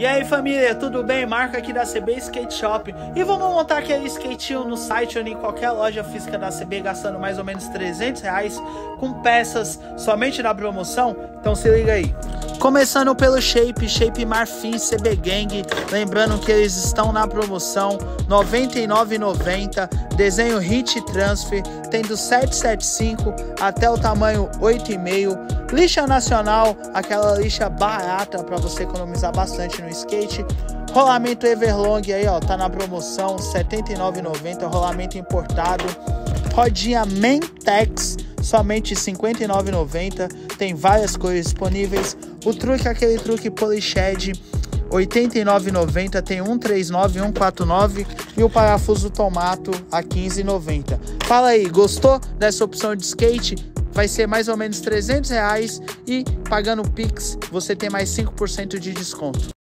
E aí família, tudo bem? Marco aqui da CB Skate Shop e vamos montar aquele skatinho no site ou em qualquer loja física da CB gastando mais ou menos R$300 com peças somente na promoção? Então se liga aí. Começando pelo Shape Marfim CB Gang, lembrando que eles estão na promoção R$ 99,90, desenho Hit Transfer, tem do 775 até o tamanho 8,5, lixa nacional, aquela lixa barata para você economizar bastante no skate. Rolamento Everlong aí, ó, tá na promoção, R$ 79,90, rolamento importado. Rodinha Mentex, somente R$ 59,90, tem várias cores disponíveis. O truque, aquele truque Polished, R$ 89,90, tem 139 e 149, e o parafuso Tomato a R$ 15,90. Fala aí, gostou dessa opção de skate? Vai ser mais ou menos R$300 e pagando Pix você tem mais 5% de desconto.